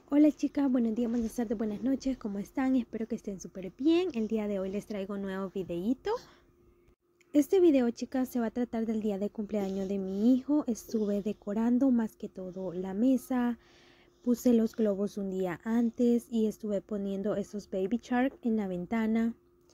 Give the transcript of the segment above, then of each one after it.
Hola chicas, buenos días, buenas tardes, buenas noches, ¿cómo están? Espero que estén súper bien. El día de hoy les traigo un nuevo videíto. Este video, chicas, se va a tratar del día de cumpleaños de mi hijo. Estuve decorando más que todo la mesa, puse los globos un día antes y estuve poniendo esos baby shark en la ventana.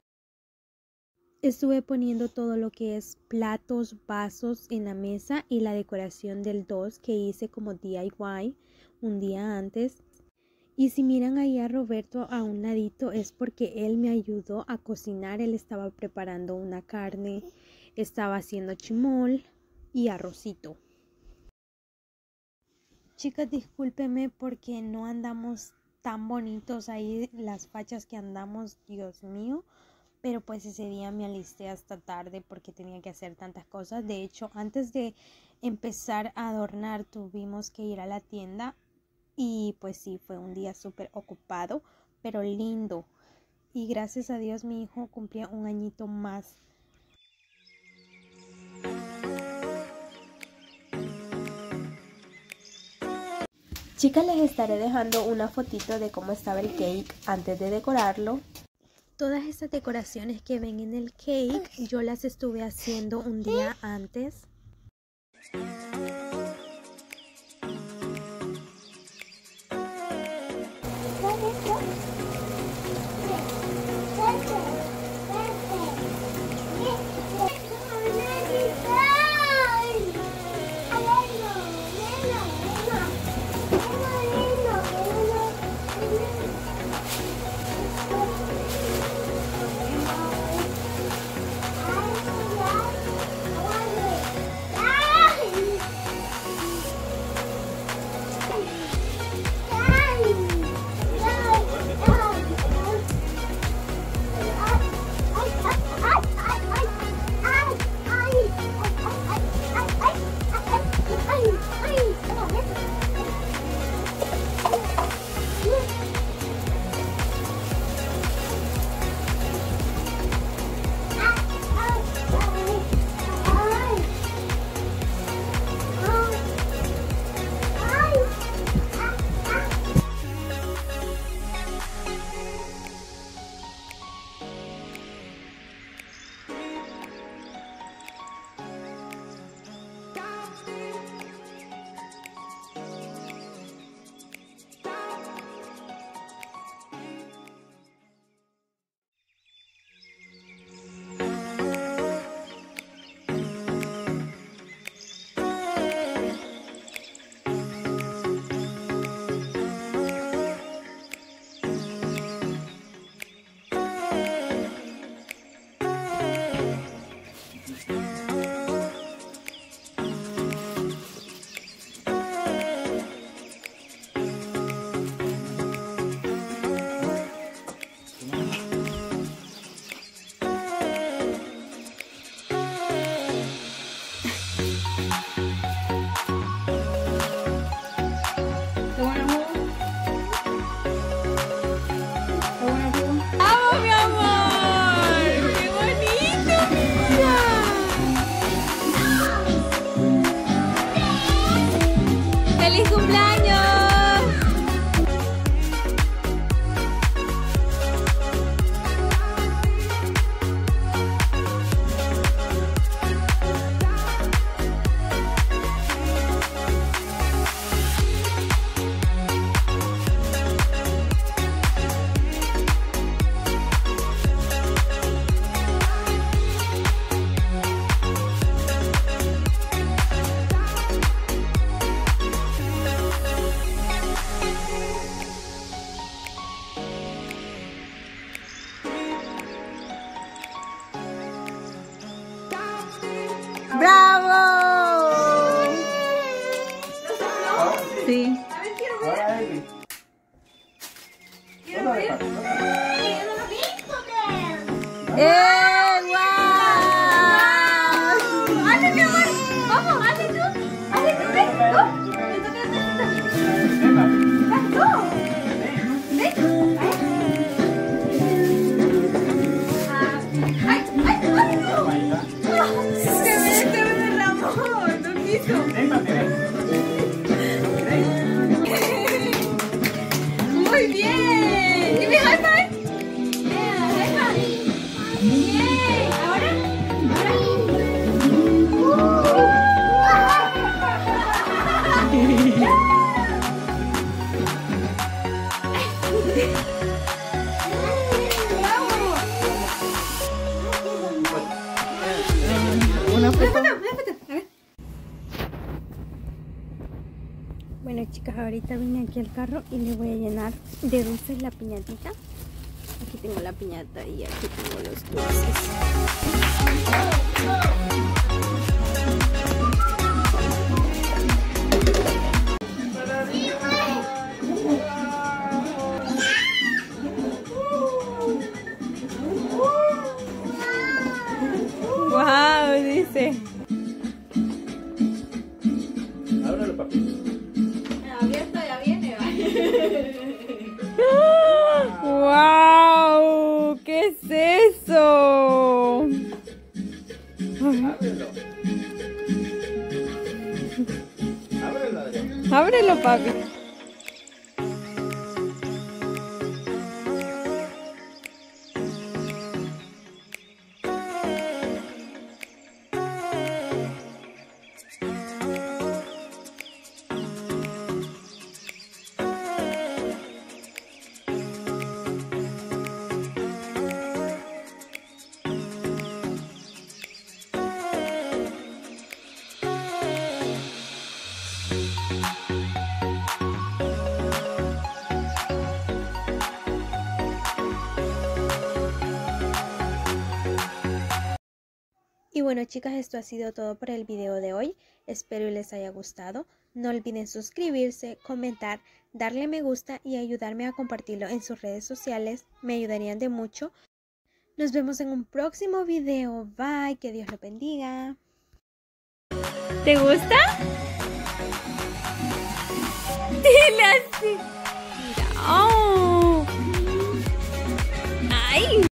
Estuve poniendo todo lo que es platos, vasos en la mesa y la decoración del 2 que hice como DIY un día antes. Y si miran ahí a Roberto a un ladito es porque él me ayudó a cocinar. Él estaba preparando una carne, estaba haciendo chimol y arrocito. Chicas, discúlpenme porque no andamos tan bonitos ahí, las fachas que andamos, Dios mío. Pero pues ese día me alisté hasta tarde porque tenía que hacer tantas cosas. De hecho, antes de empezar a adornar tuvimos que ir a la tienda. Y pues sí, fue un día súper ocupado, pero lindo. Y gracias a Dios mi hijo cumplía un añito más. Chicas, les estaré dejando una fotito de cómo estaba el cake antes de decorarlo. Todas estas decoraciones que ven en el cake, yo las estuve haciendo un día antes. ¡Feliz cumpleaños! ¡Bravo! Sí. Una foto. A ver. Bueno, chicas, ahorita vine aquí al carro y le voy a llenar de dulces la piñatita. Aquí tengo la piñata y aquí tengo los dulces. ¡Wow! Dice. Ábrelo, papi. Abierto ya viene, ¡Wow! ¿Qué es eso? Ábrelo. Ábrelo, Adrián. Ábrelo, papi. Y bueno, chicas, esto ha sido todo por el video de hoy. Espero les haya gustado. No olviden suscribirse, comentar, darle me gusta y ayudarme a compartirlo en sus redes sociales. Me ayudarían de mucho. Nos vemos en un próximo video. Bye, que Dios lo bendiga. ¿Te gusta? Dile así. Mira. Oh.